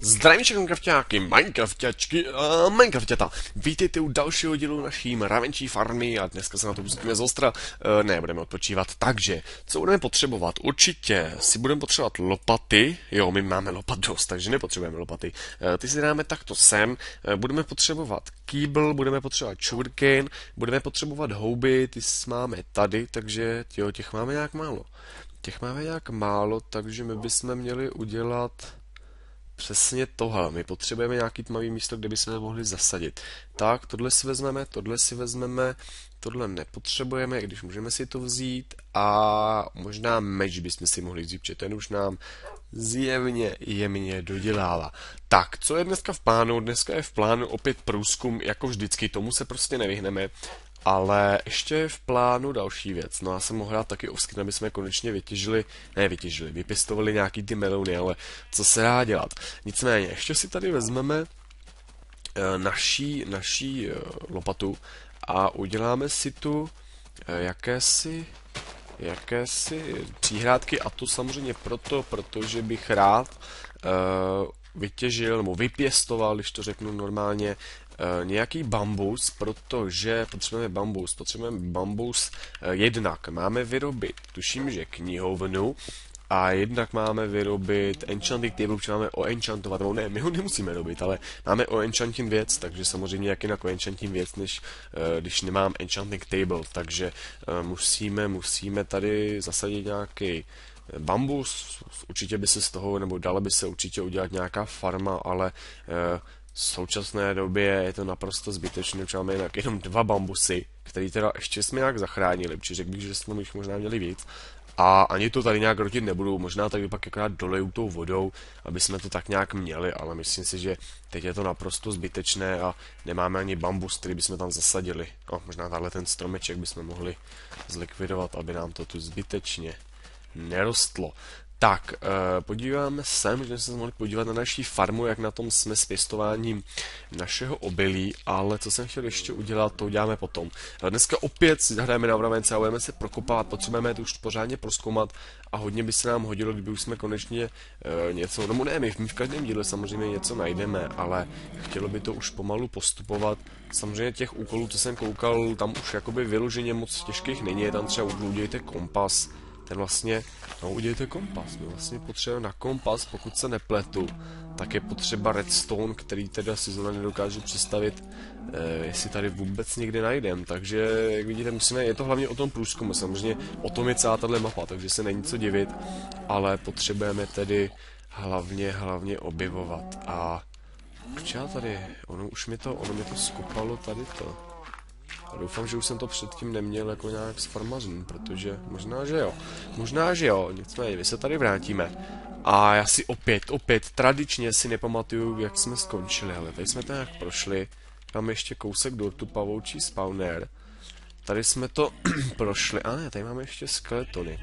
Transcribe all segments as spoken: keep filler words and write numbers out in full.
Zdravím všechny Minecrafťáky, Minecrafťačky a Minecrafťata. Vítejte u dalšího dílu naší mravenčí farmy a dneska se na to pustíme zostra. E, ne, budeme odpočívat. Takže, co budeme potřebovat? Určitě si budeme potřebovat lopaty. Jo, my máme lopat dost, takže nepotřebujeme lopaty. E, ty si dáme takto sem. E, budeme potřebovat kýbl, budeme potřebovat sugarcane, budeme potřebovat houby, ty máme tady, takže jo, těch máme nějak málo. Těch máme nějak málo, takže my bychom měli udělat přesně tohle. My potřebujeme nějaký tmavý místo, kde bychom mohli zasadit. Tak, tohle si vezmeme, tohle si vezmeme, tohle nepotřebujeme, i když můžeme si to vzít a možná meč bychom si mohli vzít, protože ten už nám zjevně jemně dodělává. Tak, co je dneska v plánu? Dneska je v plánu opět průzkum, jako vždycky, tomu se prostě nevyhneme. Ale ještě je v plánu další věc. No já jsem mohl hrát taky offscreen, aby jsme konečně vytěžili, ne vytěžili, vypěstovali nějaký ty melouny, ale co se dá dělat. Nicméně, ještě si tady vezmeme e, naší, naší e, lopatu a uděláme si tu e, jakési, jakési příhrádky a to samozřejmě proto, protože bych rád e, vytěžil nebo vypěstoval, když to řeknu normálně, Uh, nějaký bambus, protože potřebujeme bambus, potřebujeme bambus uh, jednak máme vyrobit, tuším, že knihovnu a jednak máme vyrobit enchanting table, protože máme oenchantovat, no ne, my ho nemusíme robit, ale máme oenchanting věc, takže samozřejmě jak jinak oenchanting věc, než uh, když nemám enchanting table, takže uh, musíme, musíme tady zasadit nějaký bambus, určitě by se z toho, nebo dala by se určitě udělat nějaká farma, ale uh, v současné době je to naprosto zbytečné, protože máme jinak jenom dva bambusy, které teda ještě jsme nějak zachránili, protože řekl bych, že jsme jich možná měli víc. A ani to tady nějak rotit nebudou, možná tady pak akorát doleju tou vodou, aby jsme to tak nějak měli, ale myslím si, že teď je to naprosto zbytečné a nemáme ani bambus, který bychom tam zasadili. No, možná tahle ten stromeček bychom mohli zlikvidovat, aby nám to tu zbytečně nerostlo. Tak, eh, podíváme se, že jsme se mohli podívat na naší farmu, jak na tom jsme s pěstováním našeho obilí, ale co jsem chtěl ještě udělat, to uděláme potom. Dneska opět si zahrajeme na mravence a budeme se prokopávat, potřebujeme to už pořádně prozkoumat a hodně by se nám hodilo, kdyby už jsme konečně eh, něco, no ne, my, my v každém díle samozřejmě něco najdeme, ale chtělo by to už pomalu postupovat. Samozřejmě těch úkolů, co jsem koukal, tam už jakoby vyloženě moc těžkých není, je tam třeba udělejte kompas. Ten vlastně, no udělejte kompas, my vlastně potřebujeme na kompas, pokud se nepletu, tak je potřeba redstone, který teda si zrovna nedokážu představit, eh, jestli tady vůbec někde najdem, takže jak vidíte, musíme, je to hlavně o tom průzkumu, samozřejmě o tom je celá tato mapa, takže se není co divit, ale potřebujeme tedy hlavně, hlavně objevovat a proč já tady, ono už mi to, ono mi to skopalo tady to. A doufám, že už jsem to předtím neměl jako nějak sfarmařen, protože možná, že jo. Možná, že jo, nicméně, my se tady vrátíme. A já si opět, opět, tradičně si nepamatuju, jak jsme skončili, ale tady jsme to nějak prošli. Tam ještě kousek dortu pavoučí spawner. Tady jsme to prošli, a ne, tady máme ještě skeletony.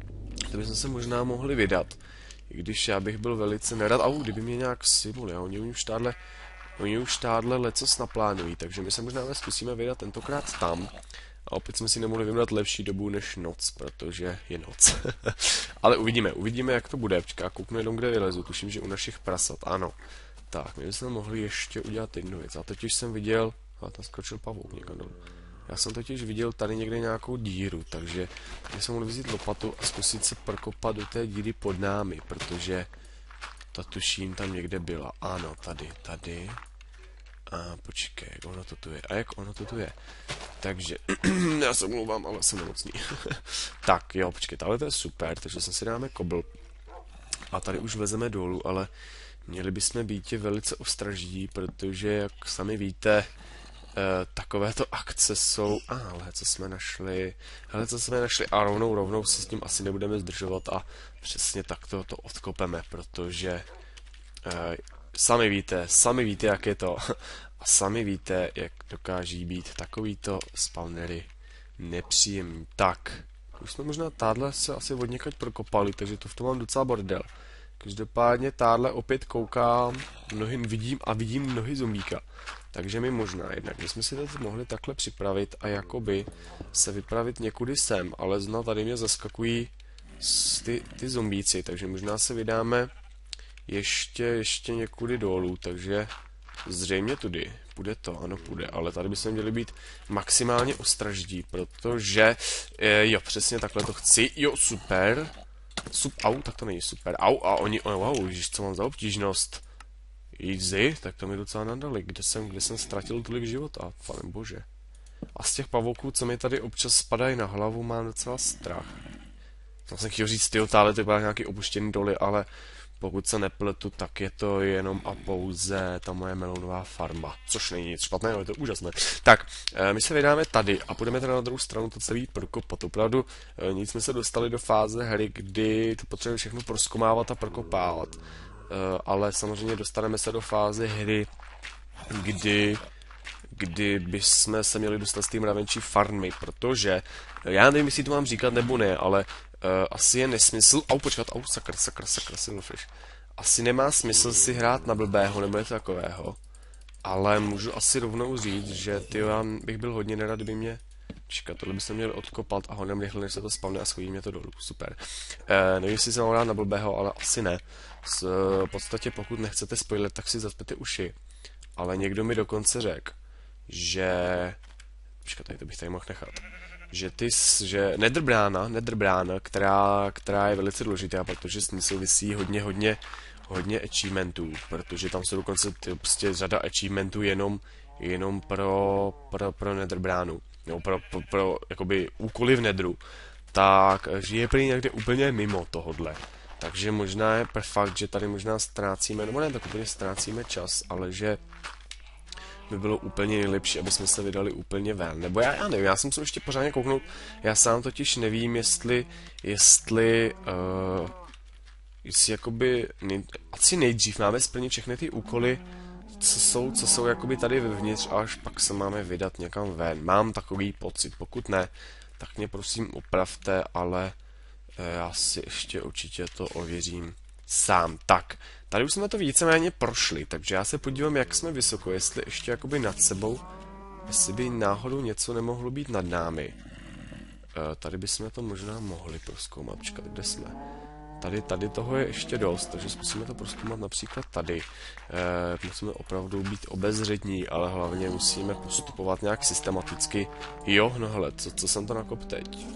To bychom se možná mohli vydat. I když já bych byl velice nerad, au, kdyby mě nějak simuli, a oni už tahle... Oni už tádle lecos naplánují, takže my se možná zkusíme vydat tentokrát tam. A opět jsme si nemohli vybrat lepší dobu než noc, protože je noc. Ale uvidíme, uvidíme, jak to bude. Počká, kouknu jenom, kde vylezu. Tuším, že u našich prasat, ano. Tak, my bychom mohli ještě udělat jednu věc. A totiž jsem viděl... A tam skočil pavouk někam dolů. Já jsem totiž viděl tady někde nějakou díru, takže jsem mohli vzít lopatu a zkusit se prokopat do té díry pod námi, protože... Ta tuším tam někde byla. Ano, tady, tady. A počkej, jak ono to tu je. A jak ono to tu je. Takže, já se mluvám, ale jsem nemocný. Tak, jo, počkej, tahle to je super, takže se si dáme kobl. A tady už vezeme dolů, ale měli bychom být velice ostražití, protože, jak sami víte, Uh, takovéto akce jsou, a ah, hele, co jsme našli, hele, co jsme našli a rovnou, rovnou se s tím asi nebudeme zdržovat a přesně takto to odkopeme, protože uh, sami víte, sami víte, jak je to a sami víte, jak dokáží být takovýto spawnery nepříjemný. Tak, už jsme možná tádle se asi od někaď prokopali, takže to v tom mám docela bordel. Každopádně tádle opět koukám, nohy vidím a vidím nohy zombíka. Takže mi možná jednak bychom si to mohli takhle připravit a jakoby se vypravit někudy sem, ale zna tady mě zaskakují ty, ty zombíci, takže možná se vydáme ještě, ještě někudy dolů, takže zřejmě tudy. Půjde to, ano půjde, ale tady bychom měli být maximálně ostraždí, protože, e, jo, přesně takhle to chci, jo, super. Sup, au, tak to není super, au, a oni, oh, wow, ježiš, co mám za obtížnost. Easy, tak to mi docela nadali, kde jsem, kde jsem ztratil tolik života, pane bože. A z těch pavouků, co mi tady občas spadají na hlavu, mám docela strach. Já jsem chtěl říct, tyjo, táhle to byla nějaký opuštěný doly, ale pokud se nepletu, tak je to jenom a pouze ta moje melonová farma. Což není nic špatného, je to úžasné. Tak, my se vydáme tady a půjdeme teda na druhou stranu to celý prokopat. Opravdu, nic jsme se dostali do fáze hry, kdy to potřebujeme všechno prozkomávat a prokopávat. Ale samozřejmě dostaneme se do fáze hry, kdy kdy bychom se měli dostat s tím mravenčí farmy, protože já nevím, jestli to mám říkat nebo ne, ale uh, asi je nesmysl, au počkat, au sakra, sakra, sakra, silverfish. Asi nemá smysl si hrát na blbého nebo něco takového, ale můžu asi rovnou říct, že tyjo, já bych byl hodně nerad, kdyby mě, čekat, tohle byste měli odkopat a hodně rychle, než se to spavne a schodí mě to dolů, super. Uh, nevím, jestli se mám hrát na blbého, ale asi ne. S, v podstatě pokud nechcete spoilet, tak si zaspěte uši, ale někdo mi dokonce řekl, že... Počkat, tady to bych tady mohl nechat. Že ty, že nedrbrána, nedrbrána, která, která je velice důležitá, protože s ní souvisí hodně, hodně, hodně achievementů, protože tam jsou dokonce ty, prostě řada achievementů jenom, jenom pro, pro, pro nedrbránu, nebo pro, pro, pro, jakoby úkoly v nedru, tak je prý někde úplně mimo tohodle. Takže možná je fakt, že tady možná ztrácíme, nebo ne, tak úplně ztrácíme čas, ale že by bylo úplně nejlepší, aby jsme se vydali úplně ven. Nebo já, já nevím, já jsem se ještě pořádně kouknout, já sám totiž nevím, jestli, jestli, uh, jestli jakoby, nej, asi nejdřív máme splnit všechny ty úkoly, co jsou, co jsou jakoby tady vevnitř, a až pak se máme vydat někam ven. Mám takový pocit, pokud ne, tak mě prosím opravte, ale uh, já si ještě určitě to ověřím sám. Tak, tady už jsme to víceméně prošli, takže já se podívám, jak jsme vysoko, jestli ještě jakoby nad sebou, jestli by náhodou něco nemohlo být nad námi. E, tady bychom to možná mohli prozkoumat, počkat, kde jsme. Tady, tady toho je ještě dost, takže zkusíme to prozkoumat například tady. E, musíme opravdu být obezřetní, ale hlavně musíme postupovat nějak systematicky. Jo, no hele, co, co jsem to nakop teď?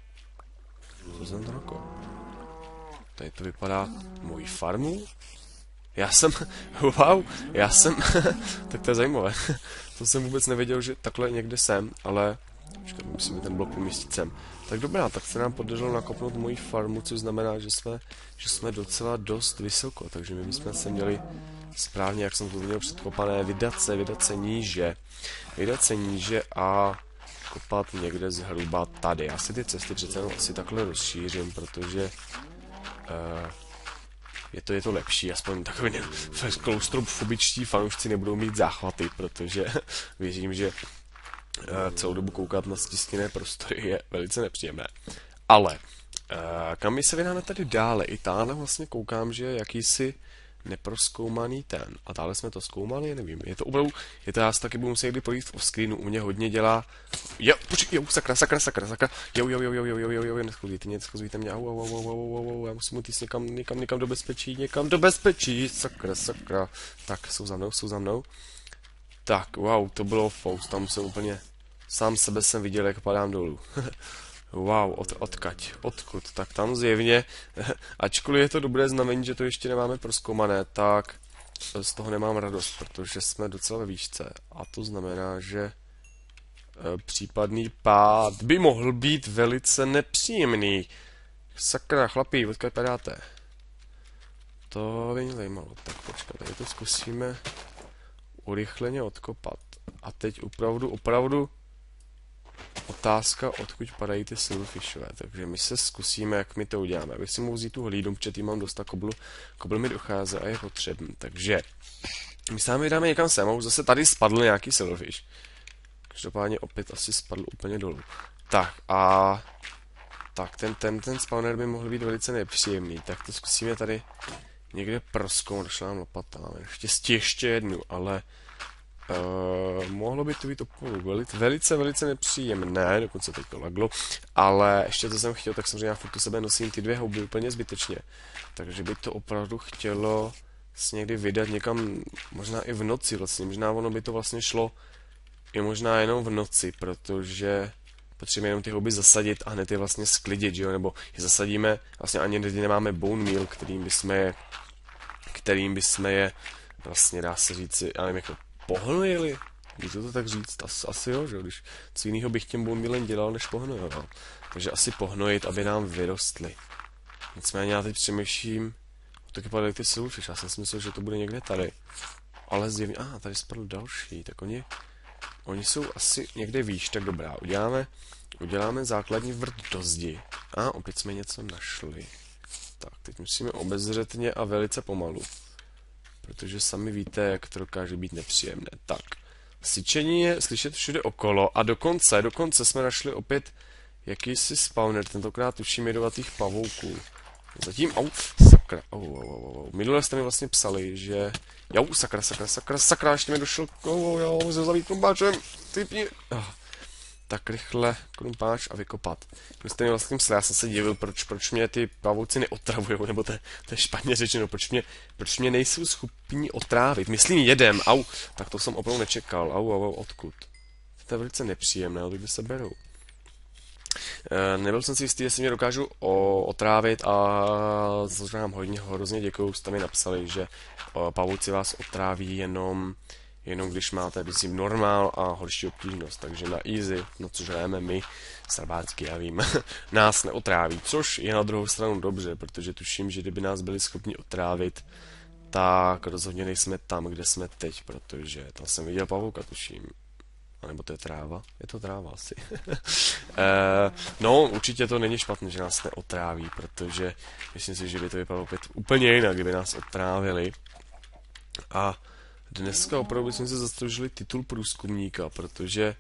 Co jsem to nakop? Tady to vypadá mojí farmu. Já jsem, wow, já jsem, tak to je zajímavé. To jsem vůbec nevěděl, že takhle někde jsem, ale, počkej, musíme ten blok umístit sem. Tak dobrá, tak se nám podařilo nakopnout moji farmu, což znamená, že jsme, že jsme docela dost vysoko, takže my bychom se měli správně, jak jsem to zmínil předkopané, vydat se, vydat se níže, vydat se níže a kopat někde zhruba tady. Já si ty cesty přece jenom asi takhle rozšířím, protože Uh, je to, je to lepší, aspoň takový klaustrofobičtí fanoušci nebudou mít záchvaty, protože věřím, že uh, celou dobu koukat na stisněné prostory je velice nepříjemné. Ale, uh, kam my se vydáme tady dále? I táhle vlastně koukám, že je jakýsi neprozkoumaný ten. A dále jsme to zkoumali, nevím. Je to opravdu, je to já si taky budu muset někdy projít v offscreenu, u mě hodně dělá. Jo, počkej, jo, sakra, sakra, sakra, sakra. Jo, jo, jo, jo, jo, jo, jo, jo, neschozíte mě, neschozíte mě, au, au, au, au, au, au, au, já musím jít někam, někam, někam do bezpečí, někam do bezpečí, sakra, sakra. Tak, jsou za mnou, jsou za mnou. Tak, wow, to bylo fous, tam jsem úplně, sám sebe jsem viděl, jak padám dolů. Wow, od, odkaď, odkud, tak tam zjevně, ačkoliv je to dobré znamení, že to ještě nemáme prozkoumané, tak z toho nemám radost, protože jsme docela ve výšce. A to znamená, že e, případný pád by mohl být velice nepříjemný. Sakra, chlapí, odkud padáte? To by mě zajímalo. Tak počkat, tady to zkusíme urychleně odkopat. A teď opravdu, opravdu otázka, odkud padají ty silverfishové. Takže my se zkusíme, jak my to uděláme. Abych si mohl vzít tu hlídu, protože tým mám dost a koblu, kobl mi dochází a je potřebný. Takže my se tam vydáme někam sem a už zase tady spadl nějaký silverfish. Každopádně opět asi spadl úplně dolů. Tak a tak ten, ten, ten spawner by mohl být velice nepříjemný. Tak to zkusíme tady někde prozkoumat. Došla nám lopata. Máme štěstí ještě jednu, ale Uh, mohlo by to být opravdu velice, velice, velice nepříjemné, dokonce teď to laglo, ale ještě to jsem chtěl, tak samozřejmě já furt u sebe nosím ty dvě houby úplně zbytečně, takže by to opravdu chtělo se někdy vydat někam, možná i v noci vlastně, možná ono by to vlastně šlo i možná jenom v noci, protože potřebujeme jenom ty houby zasadit a hned je vlastně sklidit, že jo, nebo je zasadíme, vlastně ani nemáme bone meal, kterým bychom je, kterým bychom je, vlastně dá se říci, já nevím, jako pohnojili, můžu to tak říct, asi, asi jo, že jo, když co jiného bych těm bone mealem dělal, než pohnojoval, takže asi pohnojit, aby nám vyrostly. Nicméně já teď přemýšlím, taky padaly ty silverfish, já jsem si myslel, že to bude někde tady, ale zjevně, a ah, tady spadl další, tak oni, oni jsou asi někde výš, tak dobrá, uděláme, uděláme základní vrt do zdi, a ah, opět jsme něco našli, tak teď musíme obezřetně a velice pomalu, protože sami víte, jak to dokáže být nepříjemné. Tak, syčení je slyšet všude okolo a dokonce, dokonce jsme našli opět jakýsi spawner, tentokrát tuším jedovatých pavouků. Zatím, au, sakra, au, au, au, au. Minule jste mi vlastně psali, že, jau, sakra, sakra, sakra, sakra, ještě mi došel, au, jau, musím zabít krumpáčem, typni, oh. Tak rychle krumpáč a vykopat. Když jste mi vlastně psali, já jsem se divil, proč, proč mě ty pavouci neotravujou, nebo to, to je špatně řečeno, proč mě, proč mě nejsou schopni otrávit. Myslím jedem, au, tak to jsem opravdu nečekal, au, au, au, odkud. To je velice nepříjemné, ale kde se berou. E, nebyl jsem si jistý, jestli mě dokážu o, otrávit a za vám hodně hrozně děkuju, jste mi napsali, že o, pavouci vás otráví jenom jenom když máte, myslím, normál a horší obtížnost, takže na easy, no což hrajeme my, srbácky, já vím, nás neotráví, což je na druhou stranu dobře, protože tuším, že kdyby nás byli schopni otrávit, tak rozhodně nejsme tam, kde jsme teď, protože tam jsem viděl pavouka, tuším, a nebo to je tráva, je to tráva asi. e, no, určitě to není špatné, že nás neotráví, protože myslím si, že by to vypadalo opět úplně jinak, kdyby nás otrávili. A dneska opravdu jsme se zasloužili titul průzkumníka, protože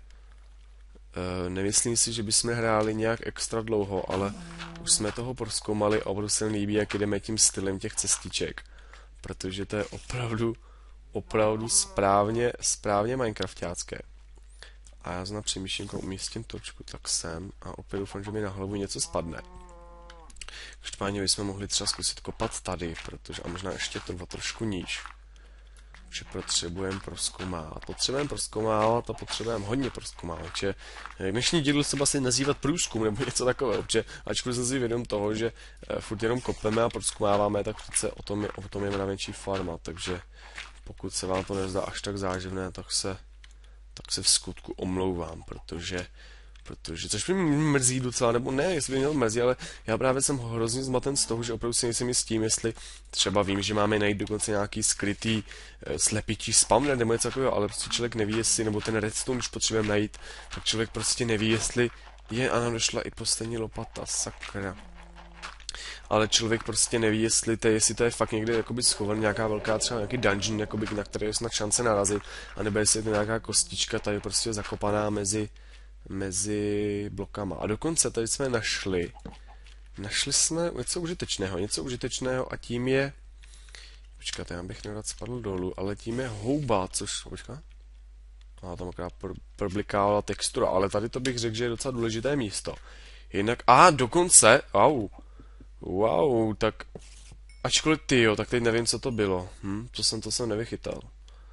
e, nemyslím si, že bychom hráli nějak extra dlouho, ale už jsme toho prozkoumali a opravdu se mi líbí, jak jdeme tím stylem těch cestiček, protože to je opravdu, opravdu správně, správně minecraftácké. A já znám přemýšlím, jako umístím točku, tak sem a opět doufám, že mi na hlavu něco spadne. Každopádně bychom mohli třeba zkusit kopat tady, protože a možná ještě trvat trošku níž. Že potřebujeme prozkoumávat. Potřebujeme prozkoumávat a potřebujeme hodně prozkoumávat. Že dnešní díl se asi nazývat průzkum nebo něco takového. Že ačkoliv jsem si vědom toho, že furt jenom kopeme a prozkoumáváme, tak přece o tom je, o tom je mravenčí farma. Takže pokud se vám to nezdá až tak záživné, tak se, tak se v skutku omlouvám, protože Protože, což mi mrzí docela, nebo ne, jestli by mě to mrzí, ale já právě jsem hrozně zmaten z toho, že opravdu si nejsem s tím, jestli třeba vím, že máme najít dokonce nějaký skrytý e, slepití spawner nebo něco takového, ale prostě člověk neví, jestli, nebo ten redstone, když potřebujeme najít, tak člověk prostě neví, jestli je, a nám došla i poslední lopata, sakra. Ale člověk prostě neví, jestli to je, jestli to je fakt někde jakoby schovaný, nějaká velká třeba nějaký dungeon, jakoby, na který je snad šance narazit, anebo jestli je to nějaká kostička tady prostě zakopaná mezi mezi blokama. A dokonce tady jsme našli našli jsme něco užitečného, něco užitečného a tím je počkat, já bych nerad spadl dolů, ale tím je houba, což počkat, a tam akorát pr problikávala textura, ale tady to bych řekl, že je docela důležité místo. Jinak, a dokonce, au, wow, tak ačkoliv ty jo, tak teď nevím, co to bylo, hm, to jsem, to jsem nevychytal.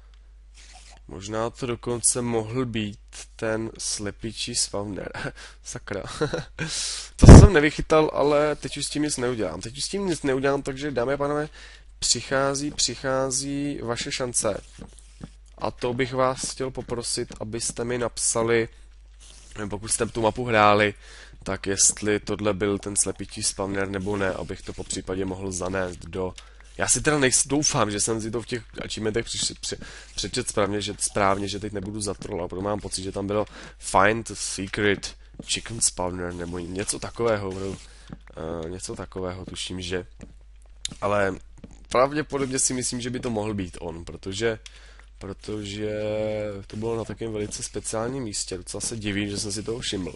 Možná to dokonce mohl být ten slepičí spawner. Sakra. To jsem nevychytal, ale teď už s tím nic neudělám. Teď už s tím nic neudělám, takže dámy a pánové, přichází, přichází vaše šance. A to bych vás chtěl poprosit, abyste mi napsali, pokud jste tu mapu hráli, tak jestli tohle byl ten slepičí spawner nebo ne, abych to po případě mohl zanést do... Já si teda nejsi, doufám, že jsem si to v těch achievementech přečet správně, že, správně, že teď nebudu zatrolovat, protože mám pocit, že tam bylo Find Secret Chicken Spawner nebo něco takového, bro. Uh, něco takového, tuším, že. Ale pravděpodobně si myslím, že by to mohl být on, protože, protože to bylo na takovém velice speciálním místě, docela se divím, že jsem si toho všiml.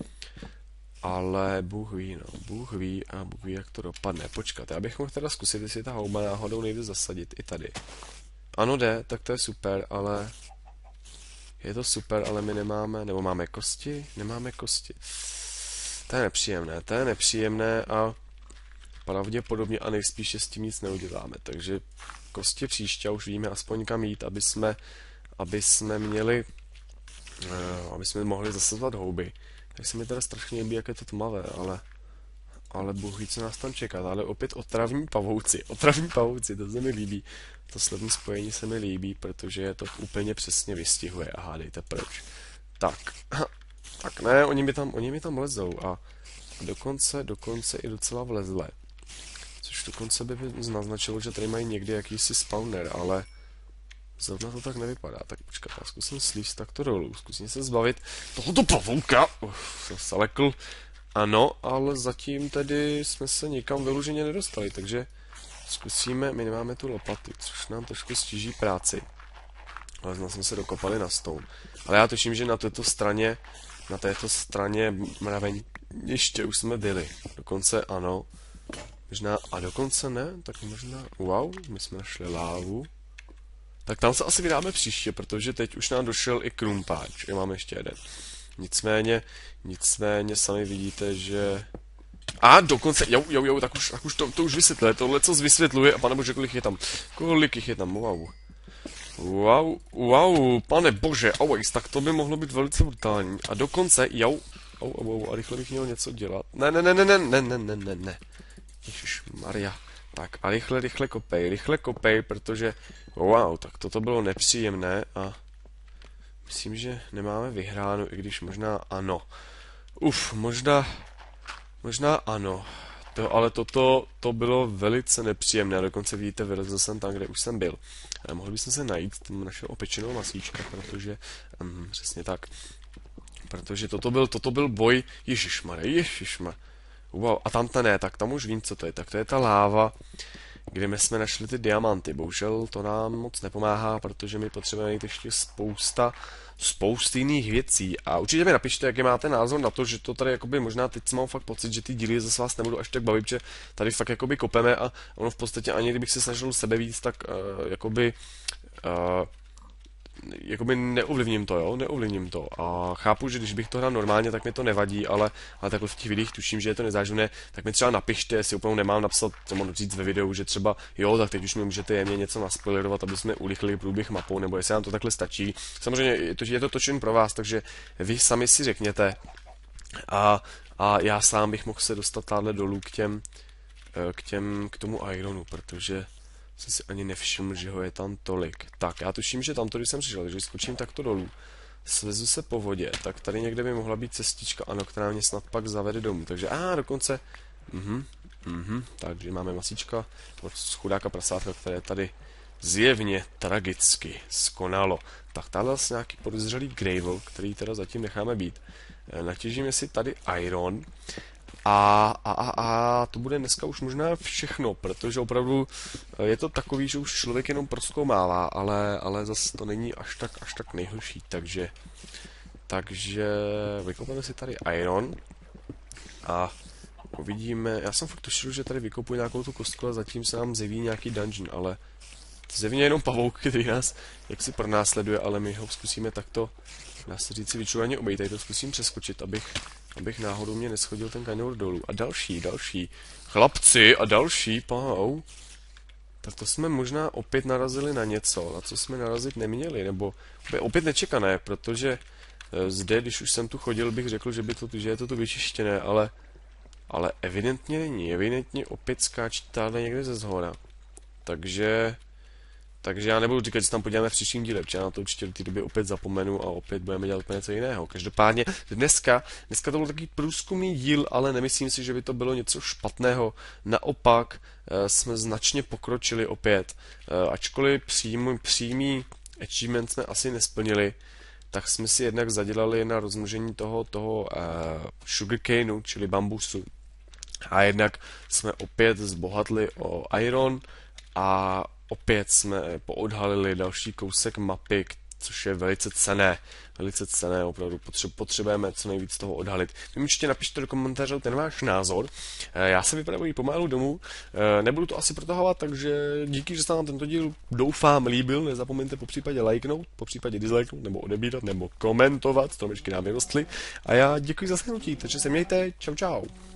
Ale Bůh ví, no, Bůh ví a Bůh ví, jak to dopadne. Počkat, já bych mohl teda zkusit, jestli ta houba náhodou nejde zasadit i tady. Ano jde, tak to je super, ale je to super, ale my nemáme, nebo máme kosti? Nemáme kosti. To je nepříjemné, to je nepříjemné a pravděpodobně a nejspíše s tím nic neuděláme, takže kosti příště už víme aspoň kam jít, aby jsme, aby jsme měli, uh, aby jsme mohli zasazovat houby. Tak se mi teda strašně líbí, jak je to tmavé, ale, ale bůh ví, co nás tam čeká. Ale opět otravní pavouci, otravní pavouci, to se mi líbí. To slovní spojení se mi líbí, protože to úplně přesně vystihuje a hádejte proč. Tak, tak ne, oni mi tam, oni mi tam lezou a dokonce, dokonce i docela vlezle. Což dokonce by naznačilo, že tady mají někdy jakýsi spawner, ale zrovna to tak nevypadá. Tak počkat, já zkusím slíst takto dolů, zkusím se zbavit tohoto pavouka. Uf, jsem se lekl. Ano, ale zatím tedy jsme se nikam vyloženě nedostali, takže zkusíme, my nemáme tu lopatu, což nám trošku stíží práci. Ale znamená jsme se dokopali na stone. Ale já tuším, že na této straně, na této straně mraveň ještě už jsme byli. Dokonce ano. Možná, a dokonce ne, tak možná, wow, my jsme našli lávu. Tak tam se asi vydáme příště, protože teď už nám došel i krumpáč, já mám ještě jeden. Nicméně, nicméně sami vidíte, že... A dokonce, jo, jo, jo, tak už, tak už to, to už vysvětluje, tohle co vysvětluje, a pane bože, kolik je tam, kolik jich je tam, wow. Wow, wow, pane bože, always, tak to by mohlo být velice brutální. A dokonce, jo, au, au, au, a rychle bych měl něco dělat. Ne, ne, ne, ne, ne, ne, ne, ne, ne, ne. Ježišmarja. Tak a rychle, rychle kopej, rychle kopej, protože, wow, tak toto bylo nepříjemné a myslím, že nemáme vyhráno, i když možná ano. Uf, možná, možná ano. To, ale toto, to bylo velice nepříjemné, a dokonce vidíte, vylezl jsem tam, kde už jsem byl. A mohli bychom se najít našeho opečeného masíčka, protože, um, přesně tak, protože toto byl, toto byl boj, ježišmarja, ježišmarja. Wow, a tam ta ne, tak tam už vím, co to je. Tak to je ta láva, kde my jsme našli ty diamanty. Bohužel to nám moc nepomáhá, protože my potřebujeme mít ještě spousta, spousta jiných věcí. A určitě mi napište, jaký máte názor na to, že to tady jakoby možná teď mám fakt pocit, že ty díly zase vás nebudu až tak bavit, že tady fakt jakoby kopeme a ono v podstatě ani kdybych se snažil sebe víc, tak uh, jakoby... Uh, jakoby neovlivním to, jo, neovlivním to. A chápu, že když bych to hrál normálně, tak mi to nevadí, ale, ale takhle v těch videích tuším, že je to nezáživné, tak mi třeba napište, jestli úplně nemám napsat, co mám říct ve videu, že třeba, jo, tak teď už mi můžete jemně něco naspoilerovat, aby jsme urychlili průběh mapou, nebo jestli nám to takhle stačí. Samozřejmě je to, je to točen pro vás, takže vy sami si řekněte. A, a já sám bych mohl se dostat táhle dolů k těm, k těm, k tomu ironu, protože jsem si ani nevšiml, že ho je tam tolik. Tak, já tuším, že tamto, když jsem přišel, takže skočím takto dolů, svezu se po vodě, tak tady někde by mohla být cestička, ano, která mě snad pak zavede domů. Takže, a ah, dokonce, mhm, mhm, takže máme masíčka od chudáka prasátka, které tady zjevně tragicky skonalo. Tak, tady vlastně nějaký podezřelý gravel, který teda zatím necháme být. Natěžíme si tady iron. A, a, a, a to bude dneska už možná všechno, protože opravdu je to takový, že už člověk jenom prozkoumává, ale, ale zase to není až tak, až tak nejhorší, takže, takže vykopeme si tady iron a uvidíme, já jsem fakt tušil, že tady vykopuji nějakou tu kostku a zatím se nám zjeví nějaký dungeon, ale zjevně jenom pavouk, který nás jaksi pronásleduje, ale my ho zkusíme takto, dá se říct si vyčуваně obejít, tady to zkusím přeskočit, abych abych náhodou mě neschodil ten kaniour dolů. A další, další. Chlapci a další, pau. Tak to jsme možná opět narazili na něco, na co jsme narazit neměli, nebo opět nečekané, protože zde, když už jsem tu chodil, bych řekl, že, by to, že je to tu vyčištěné, ale, ale evidentně není. Evidentně opět skáčí tady někde ze zhora. Takže... Takže já nebudu říkat, že se tam podíváme v příštím díle, protože já na to určitě do té doby opět zapomenu a opět budeme dělat úplně něco jiného. Každopádně dneska, dneska to byl takový průzkumný díl, ale nemyslím si, že by to bylo něco špatného. Naopak jsme značně pokročili opět. Ačkoliv přímý, přímý achievement jsme asi nesplnili, tak jsme si jednak zadělali na rozmnožení toho, toho uh, sugarcaneu, čili bambusu. A jednak jsme opět zbohatli o iron a opět jsme poodhalili další kousek mapy, což je velice cenné. velice cenné, opravdu potřebujeme co nejvíc toho odhalit. Vy mi určitě napište do komentářů ten váš názor. Já se vypravuji pomalu domů, nebudu to asi protahovat, takže díky, že se vám tento díl doufám líbil, nezapomeňte po případě lajknout, po případě dislajknout, nebo odebírat, nebo komentovat, stromečky nám vyrostly. A já děkuji za shrnutí, takže se mějte, čau čau.